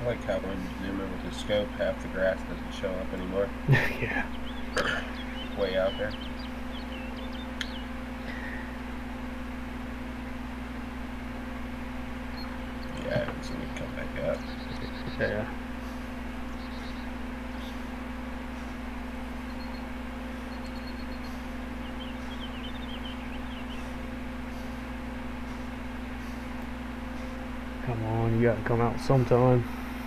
I like how when you zoom in with the scope, half the grass doesn't show up anymore. Yeah. Way out there. Yeah, I haven't seen it come back up. Yeah. Come on, you gotta come out sometime.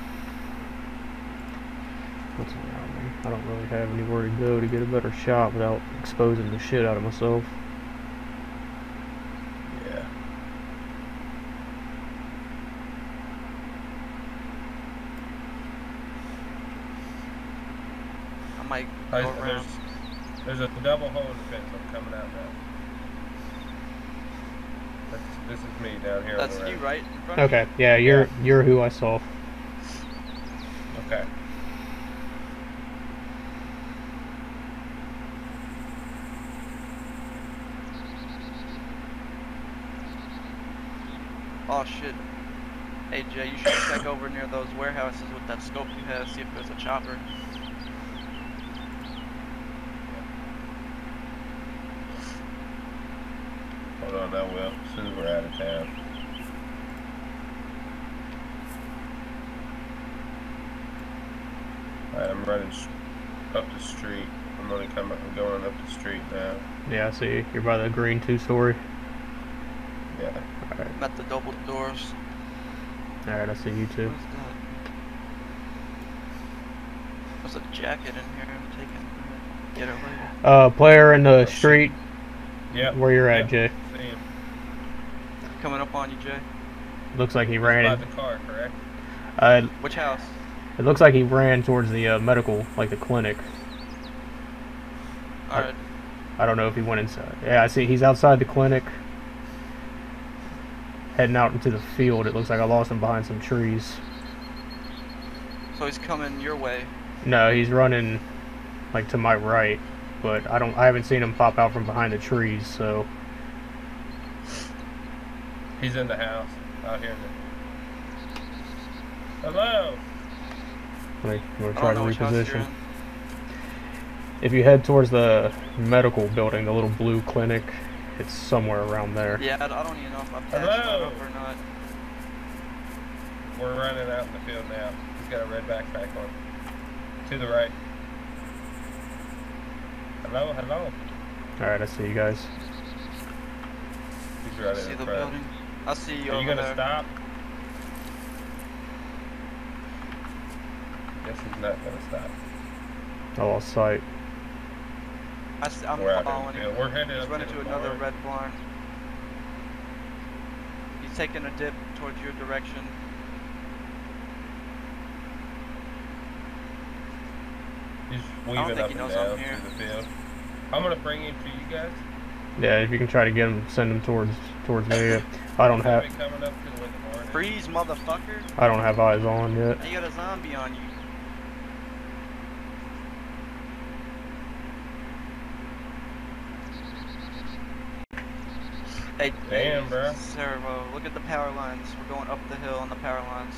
What's around me? I don't really have anywhere to go to get a better shot without exposing the shit out of myself. Yeah. I might go around. There's a double hole in the fence. I'm coming out now. This is me down here. That's on the you, road. right? In front of Okay, yeah, you're who I saw. Okay. Oh shit. Hey Jay, you should check over near those warehouses with that scope you have, see if there's a chopper. Hold on, I will. As soon as we're out of town. Alright, I'm running up the street. I'm going up the street now. Yeah, I see. You're by the green two-story. Yeah. Alright. I'm at the double doors. Alright, I see you too. What is that? There's a jacket in here. I'm taking. Get it later. Player in the street. Yeah. Where you're at, Jay. See him. Coming up on you, Jay. Looks like he ran By in. the car, correct? Which house? It looks like he ran towards the medical, like the clinic. Alright. I don't know if he went inside. Yeah, I see he's outside the clinic. Heading out into the field. It looks like I lost him behind some trees. So he's coming your way. No, he's running like to my right, but I haven't seen him pop out from behind the trees, so He's in the house. Out here. Hello! we're I trying don't to know which house you're reposition. in. If you head towards the medical building, the little blue clinic, it's somewhere around there. Yeah, I don't even know if I've patched Hello? that up or not. We're running out in the field now. He's got a red backpack on. To the right. Hello, hello. Alright, I see you guys. He's right See in the front. building? I see you Are over you gonna there. stop? Guess he's not gonna stop. I lost sight. I'm We're out in following the him. field. We're headed He's up running to to the another barn. red barn. He's taking a dip towards your direction. He's don't weaving think up he and knows down I'm here. through the field. I'm gonna bring him to you guys. Yeah, if you can try to get him, send him towards me. I don't have Coming up to where the barn is. Freeze, motherfucker! I don't have eyes on yet. You got a zombie on you. Hey, Damn, bro. Servo, look at the power lines. We're going up the hill on the power lines.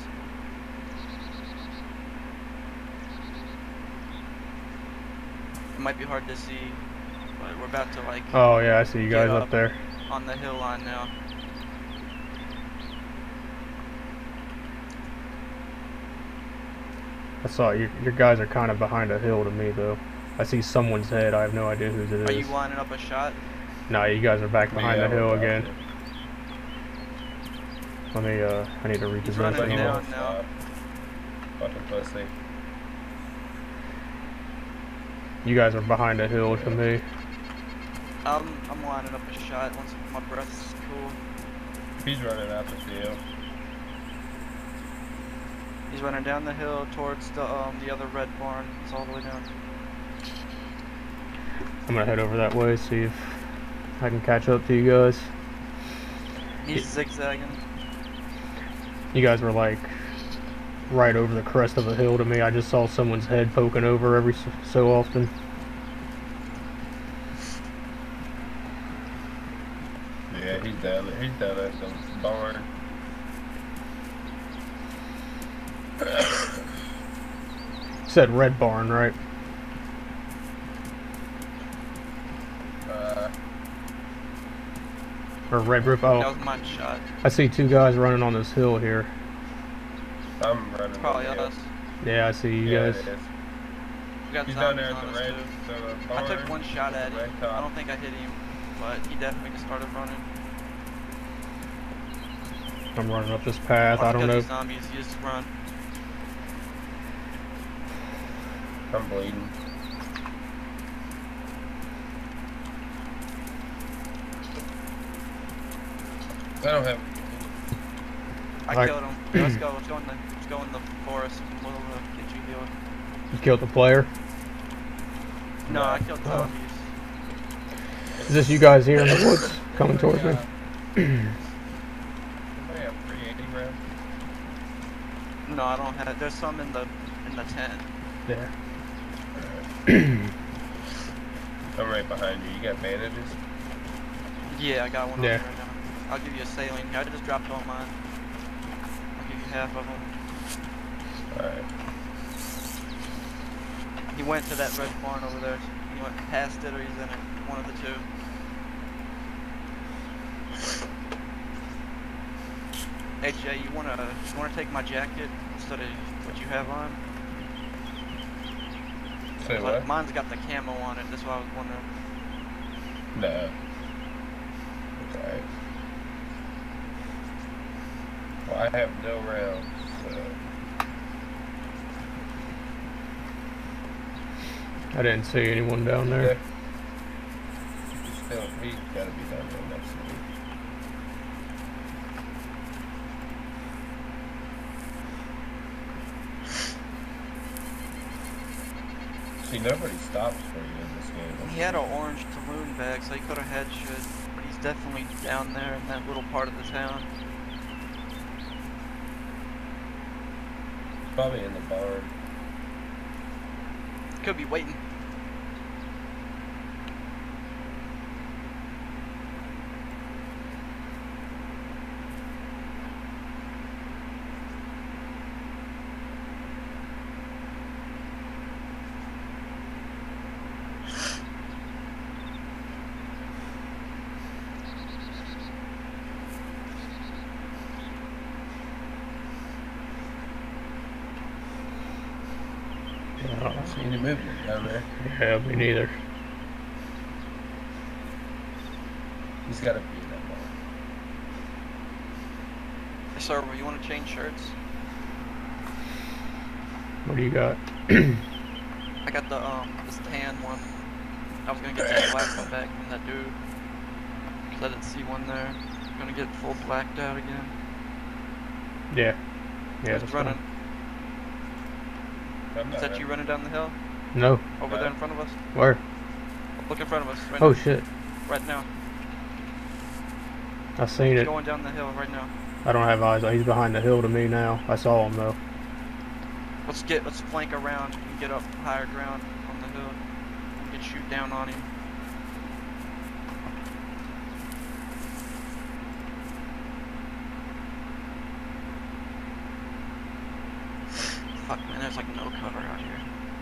It might be hard to see, but we're about to like Oh yeah, I see you guys get up there. on the hill line now. I saw your guys are kind of behind a hill to me though. I see someone's head. I have no idea whose it Are is. you lining up a shot? No, you guys are back behind the hill we're again. about Let me I need to He's running reposition. down him. now. Fucking pussy. You guys are behind a hill to me. I'm lining up a shot once my breath's cool. He's running out the field. He's running down the hill towards the other red barn. It's all the way down. I'm gonna head over that way, see if I can catch up to you guys. He's zigzagging. You guys were like right over the crest of a hill to me. I just saw someone's head poking over every so often. Yeah, he's down there. He's down at the barn. Said red barn, right? Or red roof. That Oh, was my shot. I see two guys running on this hill here. I'm running. It's probably on the hill. us. Yeah, I see you Yeah, guys. it is. We got He's down zombies there at on the us red, too. the I barn. took one shot at the him. red top. I don't think I hit him, but he definitely just started running. I'm running up this path. I don't Because know. these zombies, you just run. I'm bleeding. I don't have. I killed him. Let's go. Let's go in the forest and we'll get you healed. You killed the player. No, I killed zombies. Is this you guys here in the woods coming towards me? Somebody have 380 rounds? No, I don't have. There's some in the tent. Yeah. I'm right behind you. You got bandages? Yeah, I got one Yeah. on me right now. I'll give you a saline. I just dropped all mine. I'll give you half of them. Alright. He went to that red barn over there. He went past it or he's in it. One of the two. Hey Jay, you wanna take my jacket instead of what you have on? Say what? Mine's got the camo on it. That's why I was wondering. No. Okay. Well, I have no rounds, so. I didn't see anyone down there. Yeah. He's gotta be down there next to me. See, nobody stops for you in this game. He had an orange Tulum bag, so he could have had shit. But he's definitely down there in that little part of the town. Probably in the barn. Could be waiting. I don't see any movement down there. Yeah, me neither. He's gotta be in that barn. Hey, sir, you want to change shirts? What do you got? I got the this tan one. I was gonna get that black one back from that dude. 'Cause I didn't see one there. I'm gonna get full blacked out again. Yeah. Yeah, Who's that's running? fine. I'm not Is that ready. you running down the hill? No. Over there in front of us? Where? Look in front of us right Oh now. shit. Right now. I seen He's it. going down the hill right now. I don't have eyes. He's behind the hill to me now. I saw him though. Let's flank around and get up higher ground on the hill. We can shoot down on him. Fuck man, there's like no cover out here.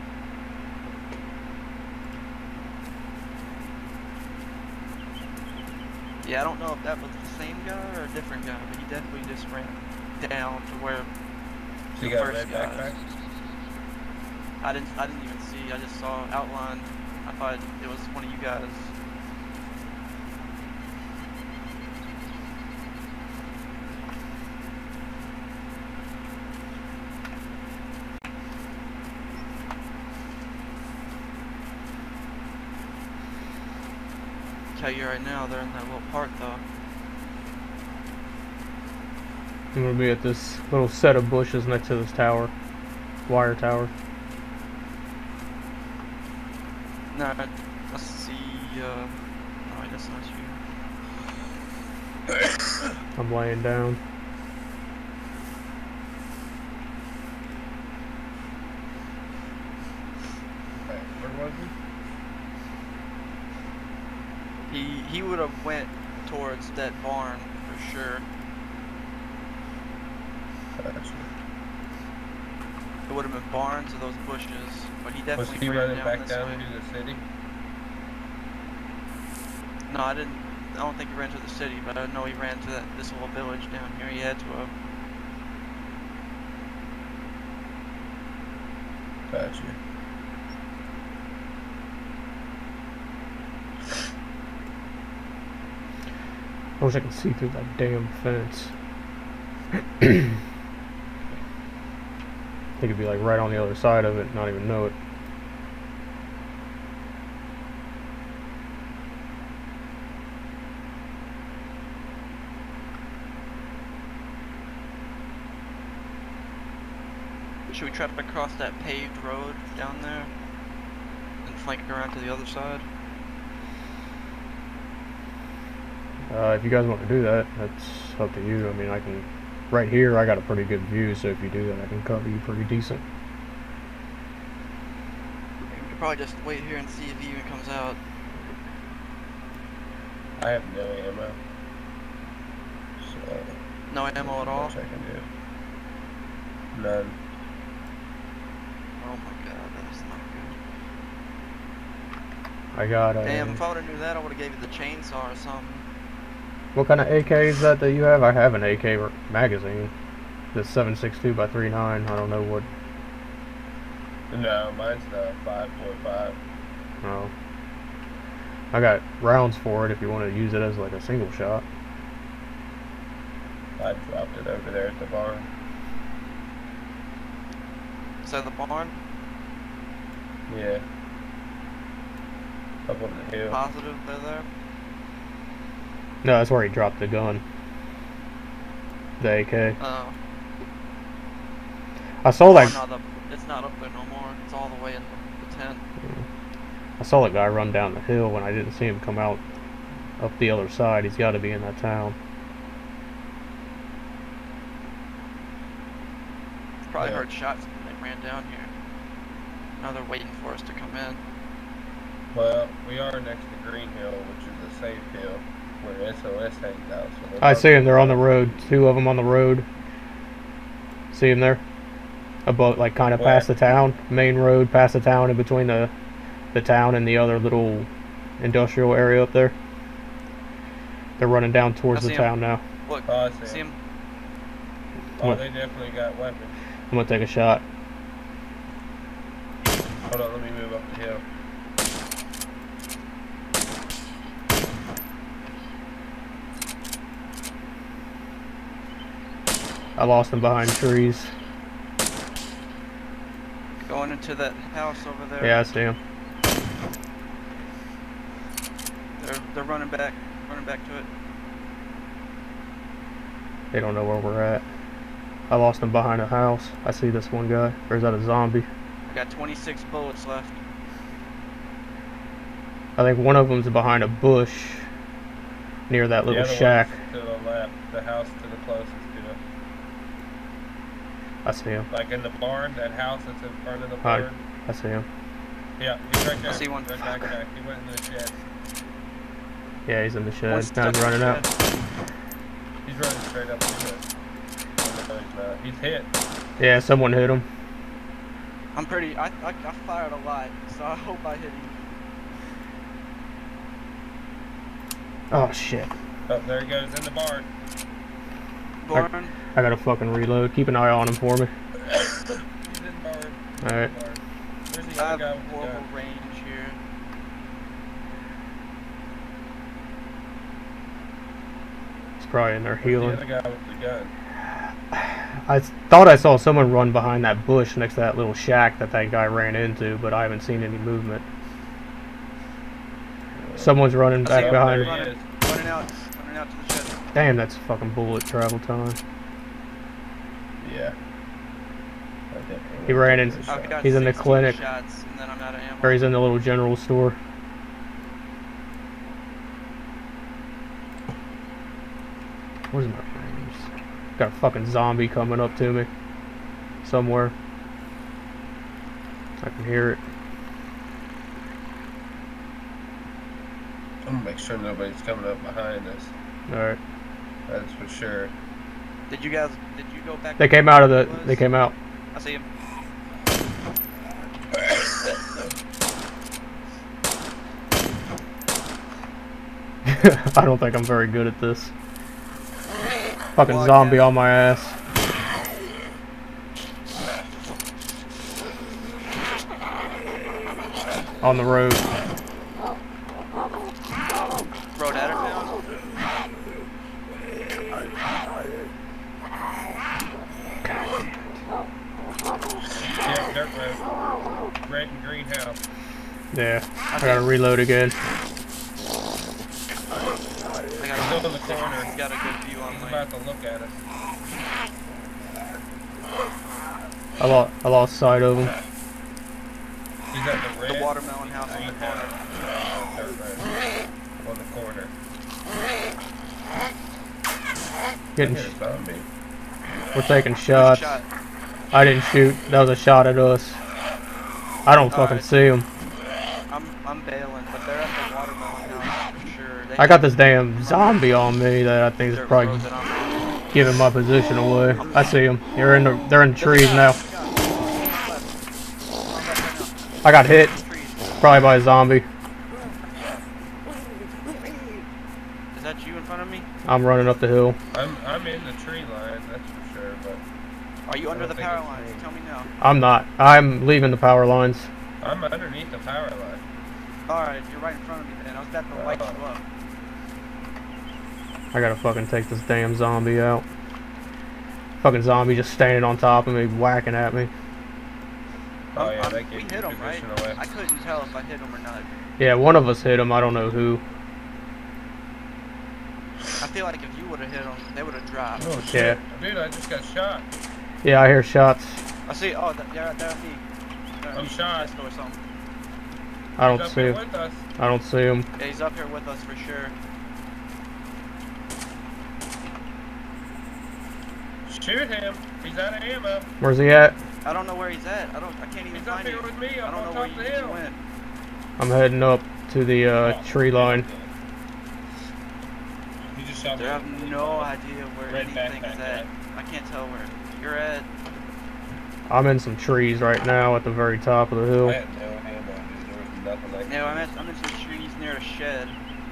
Yeah, I don't know if that was the same guy or a different guy, but he definitely just ran down to where So you the got a first red guy. backpack? I didn't even see. I just saw outline. I thought it was one of you guys. Tell you right now, they're in that little part though. I'm gonna be at this little set of bushes next to this tower. Wire tower. No, let's see. No, that's not you. I'm laying down. Okay, where was he? He would have went towards that barn for sure. Gotcha. It would have been barns or those bushes, but he Was definitely he ran running down back this down way. to the city? No, I didn't. I don't think he ran to the city, but I know he ran to this little village down here. He had to have. Gotcha. I wish I could see through that damn fence. He could be like right on the other side of it and not even know it. Should we try to cross that paved road down there and flank around to the other side? If you guys want to do that, that's up to you. I mean, I can... Right here, I got a pretty good view, so if you do that, I can cover you pretty decent. We could probably just wait here and see if he even comes out. I have no ammo. So, No ammo at all? much I can do. None. Oh my god, that is not good. I got a... Damn, if I would've knew that, I would've gave you the chainsaw or something. What kind of AK is that you have? I have an AK magazine. The 7.62 by 3.9. I don't know what... No, mine's the 5.5. Oh. I got rounds for it if you want to use it as like a single shot. I dropped it over there at the barn. Is that the barn? Yeah. Up on the hill. Positive they're there? No, that's where he dropped the gun. The AK. Oh. I saw that... It's not up there no more. It's all the way in the tent. I saw that guy run down the hill when I didn't see him come out up the other side. He's got to be in that town. Probably heard shots when they ran down here. Now they're waiting for us to come in. Well, we are next to Green Hill, which is a safe hill where SOS hangs out. So I see him. They're on the road. Two of them on the road. See him there? About like kind of past the town, main road, past the town, in between the town and the other little industrial area up there. They're running down towards the town now. Look, I see him? Oh, they definitely got weapons. I'm gonna take a shot. Hold on, let me move up the hill. I lost him behind trees. Going into that house over there. Yeah, I see him. They're running back to it. They don't know where we're at. I lost him behind a house. I see this one guy. Or is that a zombie? I got 26 bullets left. I think one of them's behind a bush near that little shack. To the left, the house to the closest to it. I see him. Like in the barn, that house that's in front of the barn. I see him. Yeah, he's right there. I see one. Right back. He went in the shed. Yeah, he's in the shed. One's Now he's stuck in running the out. He's running straight up the shed. No, he's not. He's hit. Yeah, someone hit him. I'm pretty. I fired a lot, so I hope I hit him. Oh shit. Oh, there he goes in the barn. Barn. I gotta fucking reload. Keep an eye on him for me. He's in barn. Alright. Where's the I other have guy with the horrible gun? range here. He's probably in there Where's healing. the other guy with the gun? I thought I saw someone run behind that bush next to that little shack that guy ran into, but I haven't seen any movement. Someone's running back behind. Running out to the shed. Damn, that's fucking bullet travel time. Yeah. He ran in. I've got He's in the 16 clinic. shots, and then I'm out of ammo. Or he's in the little general store. Where's my frames? Got a fucking zombie coming up to me. Somewhere. I can hear it. I'm gonna make sure nobody's coming up behind us. Alright. That's for sure. Did you go back? They came out of the. They came out. I see him. I don't think I'm very good at this. Fucking Well, zombie yeah. on my ass. On the road. Road at her now? Yeah, dirt road. Red and green house. Yeah, I gotta reload again. I got He's in the corner. He's got a good view on He's me. about to look at us. I lost sight of him. He's at the red. The watermelon house in the green corner. house. Dirt road. On the corner. Getting I hit a zombie. We're taking shots. Shot. I didn't shoot. That was a shot at us. I don't fucking Alright. see him. I'm bailing, but they're at the watermelon house for sure. They I got this damn zombie on me that I think is dirt probably roads that I'm on. giving my position away. I see him. They're in the trees now. I got hit. Probably by a zombie. Is that you in front of me? I'm running up the hill. I'm in the tree line, that's for sure, but Are you under the think power it's lines? me. Tell me now. I'm not. I'm leaving the power lines. I'm underneath the power line. Alright, you're right in front of me then. I was about to light you up. I gotta fucking take this damn zombie out. Fucking zombie just standing on top of me, whacking at me. Oh yeah, we that gave hit you him, right? position away. I couldn't tell if I hit him or not. Yeah, one of us hit him. I don't know who. I feel like if you would have hit him, they would have dropped. Oh shit. Yeah. Dude, I just got shot. Yeah, I hear shots. I see. Oh, they're me. I'm shot. Winchester or something. I don't He's up see here him. with us. I don't see him. Yeah, he's up here with us for sure. Shoot him. He's out of ammo. Where's he at? I don't know where he's at. I can't even He's up find here him. with me. I I'm don't know on where top of the you hill. went. I'm heading up to the tree line. He just shot I me. have no idea where Red anything's backpack at. I can't tell where you're at. I'm in some trees right now at the very top of the I hill. had no ammo, dude. There was nothing I could No, use. I'm in some trees near a shed.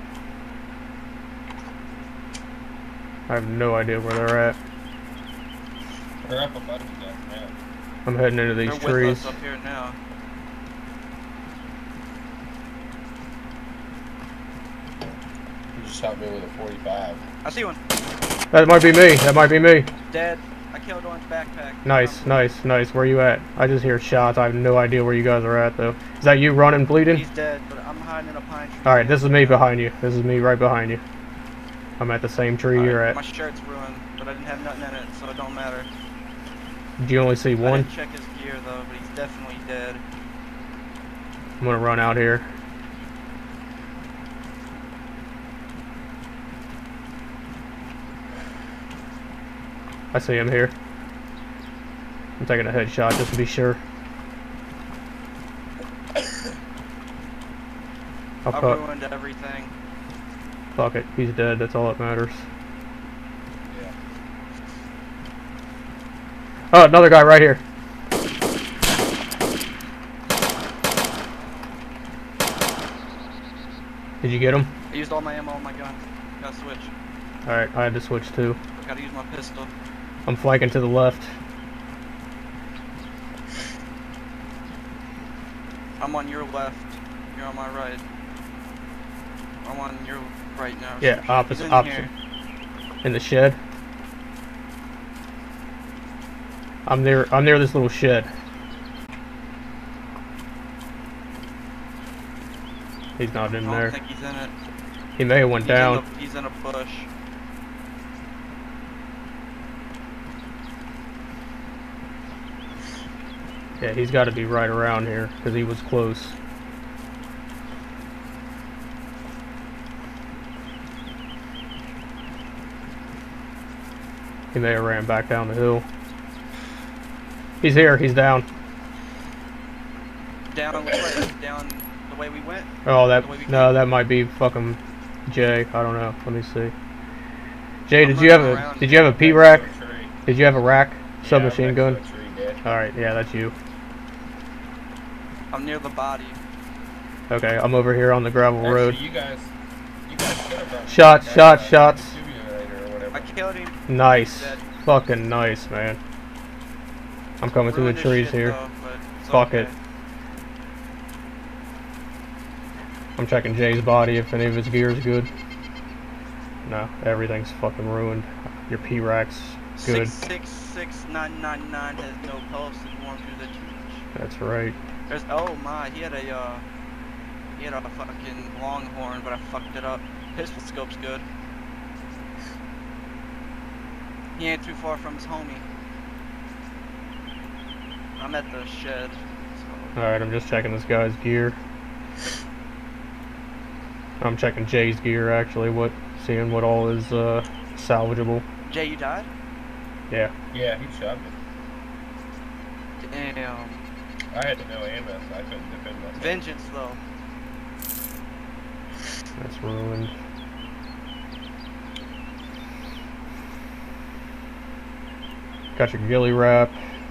I have no idea where they're at. They're up above you guys now. I'm heading into these They're trees. with us up here now. He just shot me with a 45. I see one. That might be me. That might be me. Dead. I killed one's backpack. Nice, nice, nice. Where you at? I just hear shots. I have no idea where you guys are at, though. Is that you running, bleeding? He's dead, but I'm hiding in a pine tree. Alright, this is me behind you. This is me right behind you. I'm at the same tree you're My at. shirt's ruined, but I didn't have nothing in it, so it don't matter. Did you only see I one? didn't check his gear though, but he's definitely dead. I'm gonna run out here. I see him here. I'm taking a headshot just to be sure. I'll I cut. ruined everything. Fuck it. He's dead. That's all that matters. Yeah. Oh, another guy right here. Did you get him? I used all my ammo on my gun. Gotta switch. Alright, I had to switch too. Gotta use my pistol. I'm flanking to the left. I'm on your left. You're on my right. I'm on your right now. Yeah, He's opposite, in opposite. here. In the shed. I'm near this little shed. He's not in I there. don't think he's in it. He may have went down. He's in a bush. Yeah, he's got to be right around here because he was close. He may have ran back down the hill. He's here. He's down. Down which way? Down the way we went? Oh, The way we no, came? that might be fucking Jay. I don't know. Let me see. Jay, I'm did you have running a around. did you have a P rack? Did you have a rack submachine gun? All right, yeah, that's you. I'm near the body. Okay, I'm over here on the gravel road. You guys could have brought Shots. Defibrillator or whatever. I killed him. Nice. Dead. Fucking nice, man. I'm coming through the Ruined his trees shit, here. though, but it's Fuck okay. it. I'm checking Jay's body if any of his gear is good. No, everything's fucking ruined. Your P-Rack's good. 666999 has no pulse and won't do the change. That's right. There's oh my, he had a fucking longhorn, but I fucked it up. Pistol scope's good. He ain't too far from his homie. I'm at the shed. So. Alright, I'm just checking this guy's gear. I'm checking Jay's gear actually, seeing what all is salvageable. Jay, you died? Yeah. Yeah, he shot me. Damn. I had no ammo, so I couldn't defend myself. Vengeance though. That's ruined. Got your ghillie wrap.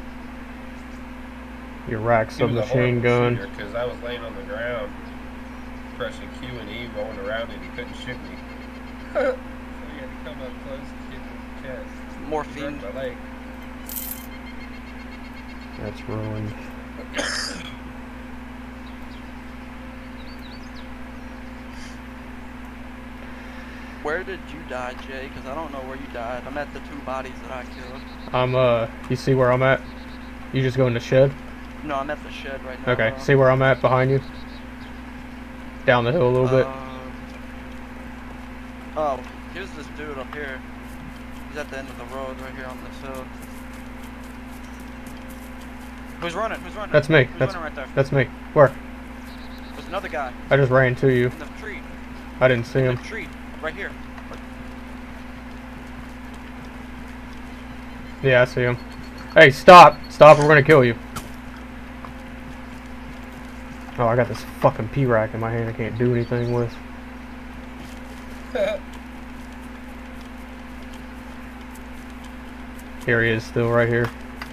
Your rack submachine gun. Because I was laying on the ground, pressing Q and E, rolling around, and he couldn't shoot me. So he had to come up close and hit me in the chest. Morphine. Broke my leg. That's ruined. Where did you die, Jay? Because I don't know where you died. I'm at the 2 bodies that I killed. You see where I'm at? You just go in the shed? No, I'm at the shed right now. Okay, see where I'm at behind you? Down the hill a little bit. Oh, here's this dude up here. He's at the end of the road right here on this hill. Who's running? Who's running? That's me. Who's That's running right there? That's me. Where? There's another guy I just ran to you. in the tree. I didn't see In him. the tree, right here. Yeah, I see him. Hey, stop! Stop, we're gonna kill you. Oh, I got this fucking P-Rack in my hand I can't do anything with. Here he is, still right here.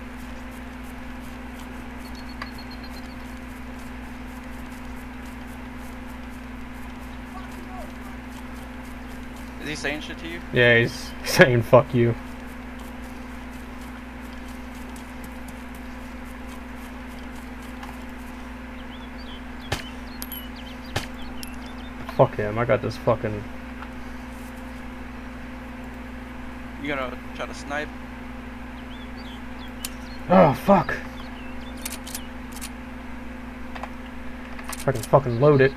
Is he saying shit to you? Yeah, he's saying fuck you. Fuck him, I got this fucking... You gonna try to snipe? Oh, fuck! I can fucking load it.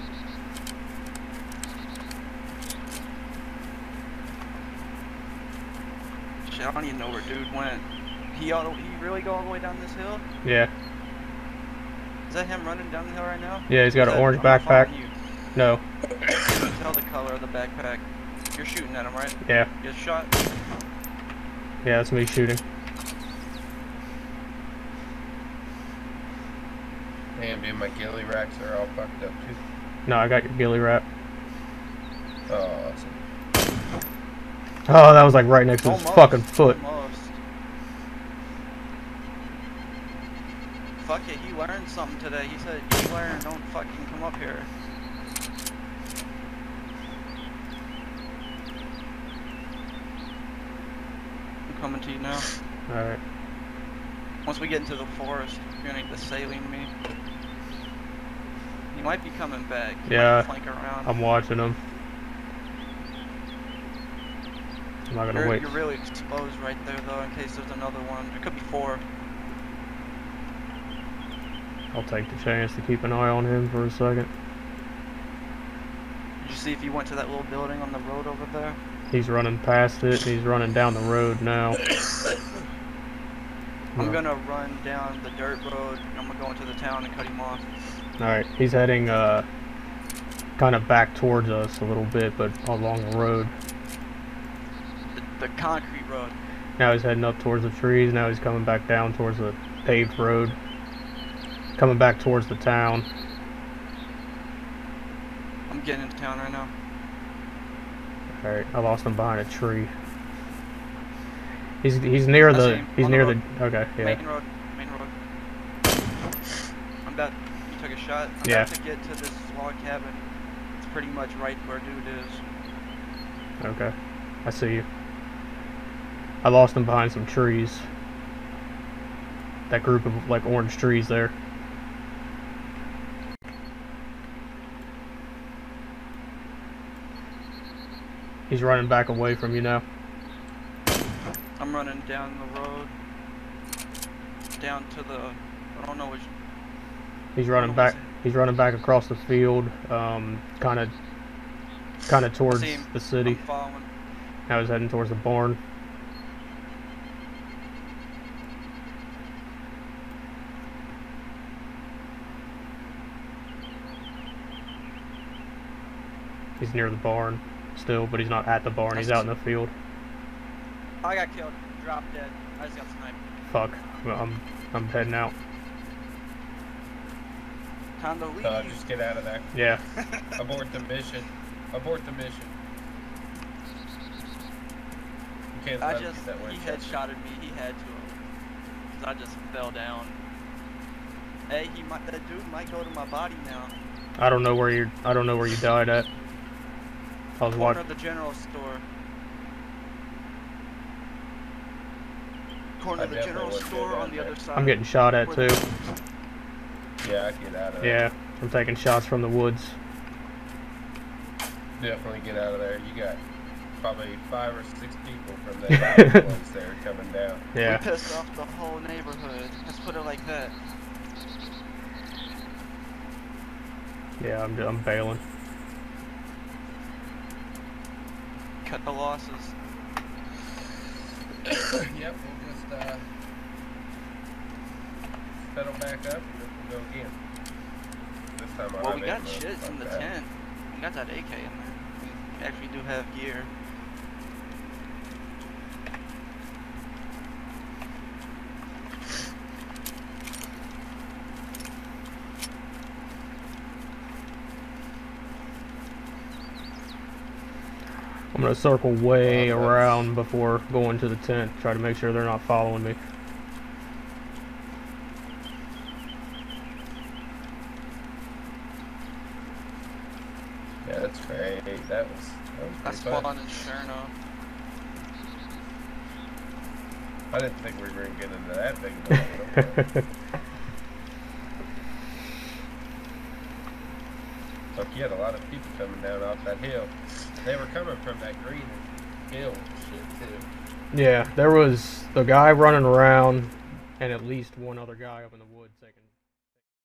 Shit, I don't even know where dude went. He really go all the way down this hill? Yeah. Is that him running down the hill right now? Yeah, he's got an orange I'm not backpack. following you. No. You can tell the color of the backpack. You're shooting at him, right? Yeah. Get shot. Yeah, that's me shooting. Damn, dude, my ghillie racks are all fucked up too. No, I got your ghillie wrap. Oh, awesome. Oh, that was like right next to his fucking foot. Almost. Fuck it, he learned something today. He said, you learn, don't fucking come up here. I'm coming to you now. Alright. Once we get into the forest, you're gonna need to saline me. He might be coming back. He Yeah, might flank around. I'm watching him. I'm not gonna wait. You're really exposed right there, though, in case there's another one. There could be 4. I'll take the chance to keep an eye on him for a second. Did you see if he went to that little building on the road over there? He's running past it, and he's running down the road now. I'm gonna run down the dirt road, and I'm gonna go into the town and cut him off. Alright, he's heading kind of back towards us a little bit, but along the road. The concrete road. Now he's heading up towards the trees, now he's coming back down towards the paved road. Coming back towards the town. I'm getting into town right now. Alright, I lost him behind a tree. He's near the okay, yeah. Main road. I'm about you took a shot. I'm Yeah. about to get to this log cabin. It's pretty much right where dude is. Okay. I see you. I lost him behind some trees. That group of like orange trees there. He's running back away from you now. I'm running down the road. Down to the... I don't know which... He's running back. He's running back across the field, kind of towards the city. I'm following. Now he's heading towards the barn. He's near the barn still, but he's not at the barn. He's out in the field. I got killed. Dropped dead. I just got sniped. Fuck. Well, I'm heading out. Time to leave. Just get out of there. Yeah. Abort the mission. Abort the mission. You can't let him get that He Winchester. headshotted me. He had to. Cause I just fell down. Hey, that dude might go to my body now. I don't know where you died at. I was Corner watching. of the general store. Corner of the general store on the other side. I'm getting shot at too. Yeah, I'd get out of there. Yeah, I'm taking shots from the woods. Definitely get out of there. You got probably 5 or 6 people from that place there coming down. Yeah. We pissed off the whole neighborhood. Let's put it like that. Yeah, I'm bailing. Cut the losses. Yep, we'll just settle back up and then we'll go again. This time I'll Well, have we got ammo. shit Fuck in the that. tent. We got that AK in there. We actually do have gear. I'm gonna circle way around before going to the tent. Try to make sure they're not following me. Yeah, that's great. That was I pretty fun. spawned in Cherno. I didn't think we were going to get into that big of a one. Look, you had a lot of people coming down off that hill. They were coming from that green hill shit, too. Yeah, there was the guy running around and at least one other guy up in the woods taking